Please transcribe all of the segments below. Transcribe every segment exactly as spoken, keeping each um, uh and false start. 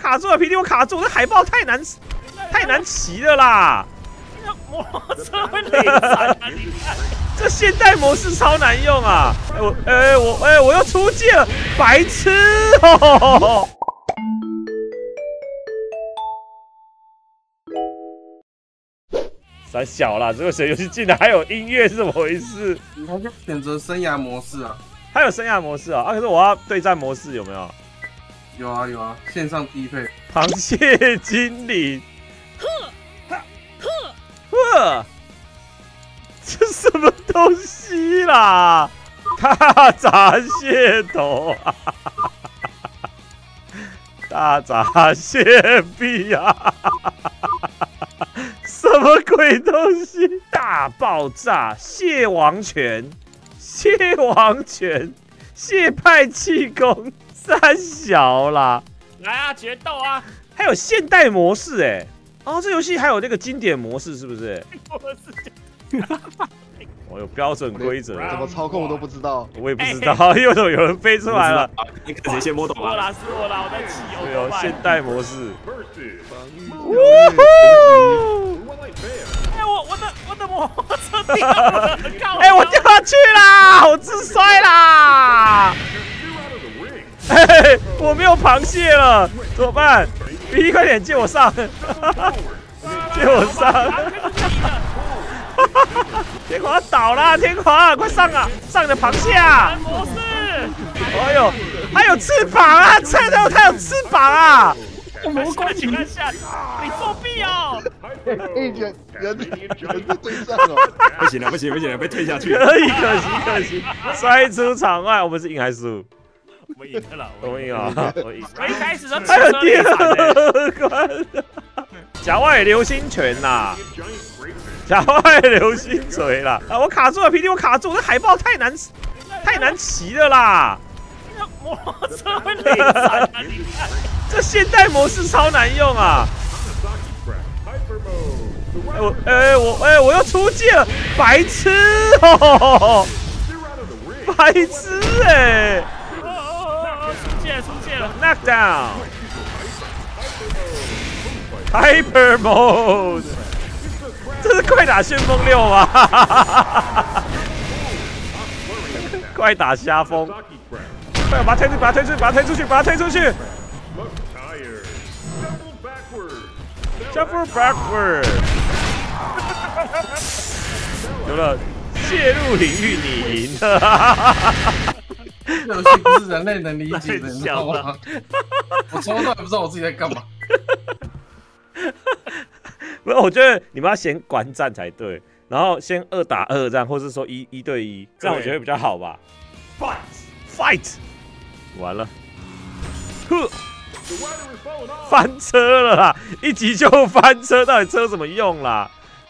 卡住了，皮弟我卡住，这海豹太难太难骑了啦！ 摩托车会累惨啊！你看， 这现代模式超难用啊！哎、我哎、欸、我哎、欸、我又出界了，白痴哦！三小啦，这个水游戏竟然还有音乐，是怎么回事？ 你还可以选择生涯模式啊。 还有生涯模式啊！啊，可是我要对战模式有没有？ 有啊有啊，线上低配。 螃蟹精灵，呵，这什么东西啦？大闸蟹头啊！大闸蟹臂啊！什么鬼东西？大爆炸蟹王拳，蟹王拳，蟹派气功，三小啦！ 来啊，决斗啊！ 还有现代模式哎、欸，哦，这游戏还有那个经典模式是不是？ 我是我有标准规则， 怎么操控我都不知道。 我也不知道，因为有有人飞出来了。 你看谁先摸懂我啊？ 啦，是我啦，我在骑对哦，现代模式。 呜哎，我我的我的摩托车掉了， 哎、欸，我掉下去啦，我自摔啦！嘿嘿，我没有螃蟹了，怎么办？皮皮快点借我上，借我上！天皇倒了，天皇快上啊！上你的螃蟹啊！ 模式， 哎呦，还有翅膀啊！这它它有翅膀啊！ 魔关请看下，你作弊哦！ 一人人人在对上哦， 不行了，不行，不行了，被推下去。 可以，可惜，可惜，摔出场外。我们是赢还是输？ 我赢了啦， 我赢啊！我赢。 我一开始就还有第二关，甲外流星拳呐，甲外流星锤啦！啊，我卡住了，皮弟我卡住，这海豹太难太难骑了啦！ 摩托车会累惨啊！你看， 这现代模式超难用啊！哎、我哎、欸、我哎、欸、我又出界了，白痴哦！白痴哎、欸！ 出界了，出界了 ，knockdown， hyper mode， 这是快打旋风六吗？快打虾风！快把他推出，把他推出，把他推出去，把他推出去 ！Shuffle backward， 有了，泄入领域你赢了。 这游戏不是人类能理解的，你知道吗？我从头到尾不知道我自己在干嘛。 不是，我觉得你们要先观战才对，然后先二打二这样，或是说一一对一，这样我觉得比较好吧。Fight fight， 完了，呵，翻车了啦！一集就翻车，到底车怎么用啦？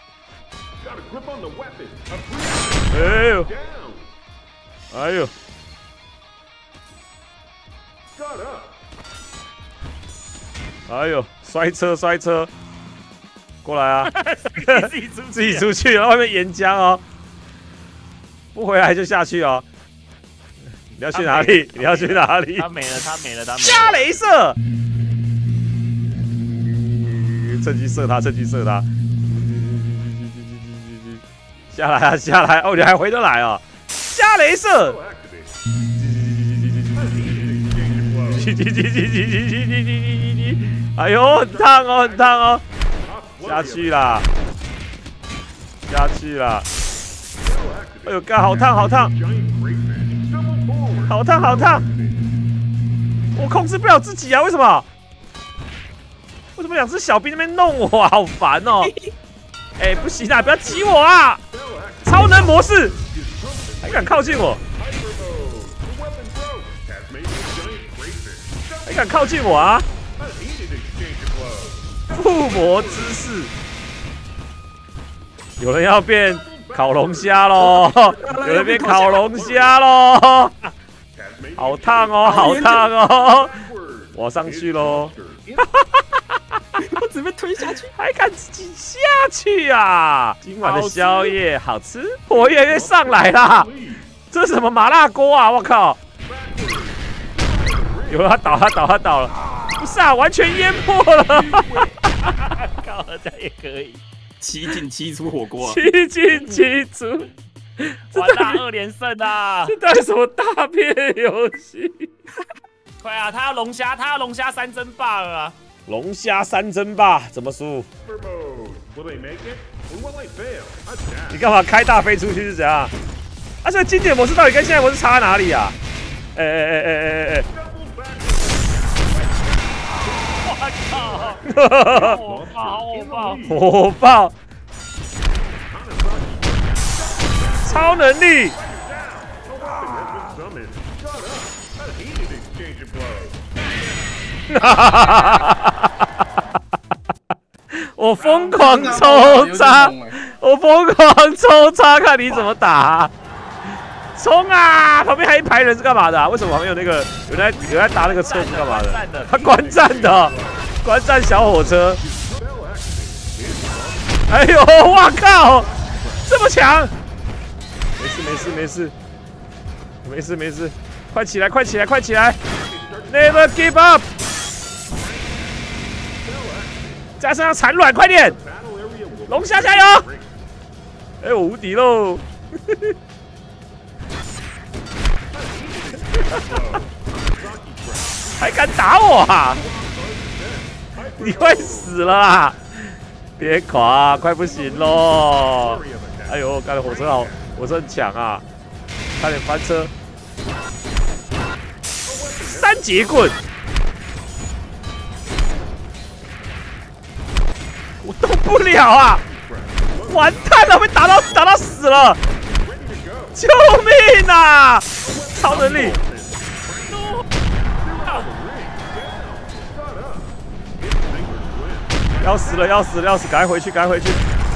哎呦，哎呦！哎呦，摔车摔车，过来啊！ 自己出自己出去，外面岩浆哦，不回来就下去哦。你要去哪里？你要去哪里？ 他没了，他没了，他没了。 加雷射，趁机射他，趁机射他。下来啊，下来！哦，你还回得来哦！加雷射。哎呦，很烫哦，很烫哦！下去啦，下去啦！哎呦，干，好烫，好烫，好烫，好烫！我控制不了自己啊，为什么？为什么两只小兵那边弄我啊？好烦哦！哎、欸，不行啊，不要挤我啊！超能模式，还敢靠近我？还敢靠近我啊！附魔之势，有人要变烤龙虾喽！有人变烤龙虾喽！好烫哦，好烫哦！我上去喽！ 我只被推下去， 还敢自己下去啊！今晚的宵夜好吃，我越来越上来啦！这是什么麻辣锅啊！我靠！有了，他倒，他倒，他倒了！不煞完全淹没了。 靠，这样也可以。 七进七出火锅、啊， 七进七出， 完大二连胜啊！ 这到底什么大片游戏？ 快啊，他要龙虾，他要龙虾三争霸了啊！ 龙虾三争霸怎么输？你干嘛开大飞出去是怎样？啊，这经典模式到底跟现在模式差在哪里啊？哎哎哎哎哎哎！ 我靠！火爆火爆火爆！超能力！我疯狂抽插，我疯狂抽插，看你怎么打、啊！冲啊！旁边还一排人是干嘛的、啊？为什么旁边有那个有人有人打那个车是干嘛的？他观战的、哦，观战小火车。哎呦，我靠，这么强！没事没事没事，没事没事，快起来快起来快起来 ！Never give up！ 加上产卵，快点！龙虾加油！哎，我无敌喽！还敢打我啊！你快死了啊！别垮，快不行喽！哎呦，刚才火车好，火车很强啊！差点翻车！三节棍！我动不了啊！完蛋了，被打到打到死了！救命啊！超能力！要死了，要死了，要死！赶快回去，赶快回去！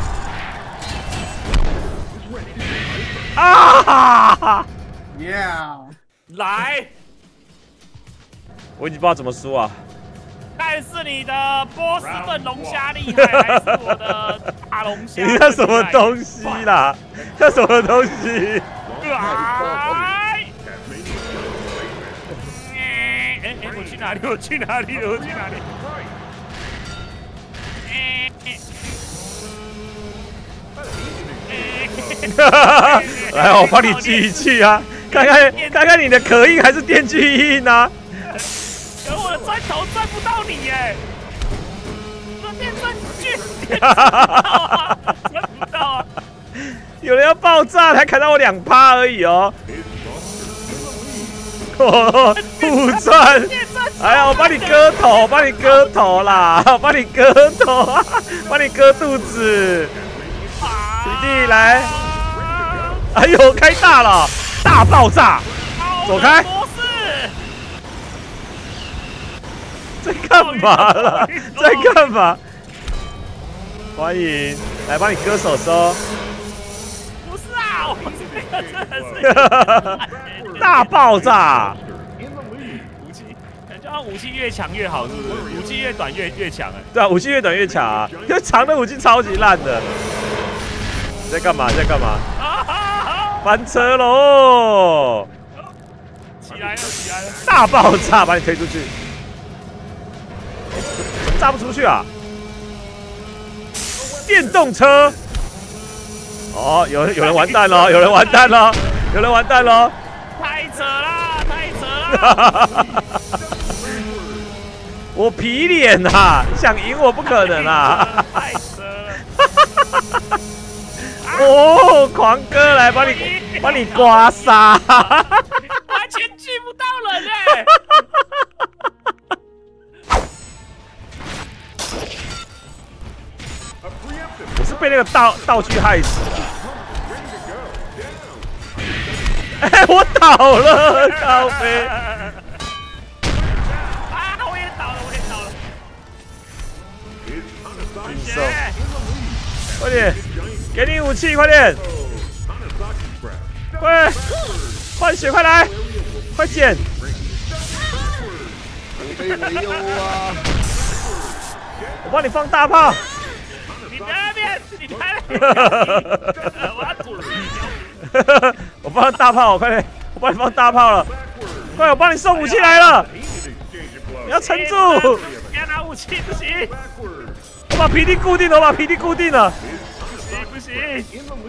啊 ！Yeah！ 来， 我已经不知道怎么输啊！ 看是你的波士顿龙虾厉害，还是我的大龙虾？ 你那什么东西啦？那什么东西？ 来！哎哎，我去哪里？我去哪里？我去哪里？ 来，我帮你记一记啊，看看看看你的可印还是电锯印啊？ 可我的砖头钻不到你耶！我电钻锯，钻不到啊！ 有人要爆炸，才砍到我两趴而已哦。哦，互钻！哎呀，我帮你割头，我帮你割头啦，我帮你割头，帮你割肚子。弟弟来！哎呦，开大了，大爆炸！走开！在干嘛了？在干嘛？欢迎，来帮你割手手。 不是啊，我这个真的是大爆炸！ 武器，感觉武器越强越好，是不是？武器越短越越强哎。 对啊，武器越短越强啊，因为长的武器超级烂的。你在干嘛？你在干嘛？翻车喽！ 起来了，起来了！ 大爆炸，把你推出去。炸不出去啊！电动车，哦，有有人完蛋了，有人完蛋了，有人完蛋了！ 太扯啦，太扯啦！ 我皮脸啊，想赢我不可能啊！ 太扯了！ 哦，狂哥来帮你帮你刮痧， 完全锯不到人哎！ 我是被那个道道具害死的。哎，我倒了，高飞。 啊，我也倒了，我也倒了。 运送，快点，给你武器，快点，快换血，快来，快捡。 没没有啊！ 我帮你放大炮。 你在那边，你在那边，我要吐你！ 我放大炮，快点！我帮你放大炮了，快！我帮你送武器来了。 你要撑住！ 不要拿武器，不行！ 我把皮蒂固定了，我把皮蒂固定了。 不行不行！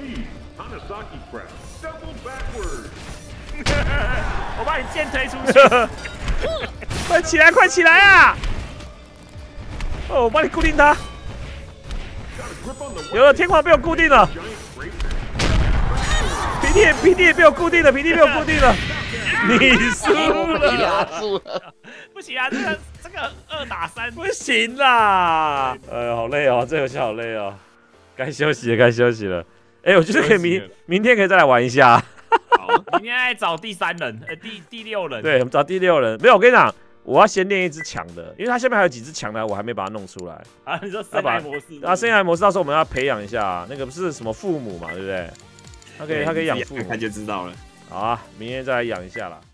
我把你剑推出去！ 快起来，快起来啊！哦，我帮你固定他。有了，天皇被我固定了。皮蒂皮蒂也被我固定了，皮蒂被我固定了。你输了， 压住了。 不行啊，这个这个二打三不行啦！哎呀，好累哦，这游戏好累哦，该休息了，该休息了。哎，我觉得可以明明天可以再来玩一下。 好，明天来找第三人，呃，第第六人。 对，我们找第六人。没有，我跟你讲，我要先练一只强的，因为他下面还有几只强的，我还没把它弄出来。 啊，你说生涯模式？ 啊，生涯模式到时候我们要培养一下，那个不是什么父母嘛，对不对？他可以，他可以养父母， 看就知道了。 好啊，明天再来养一下啦。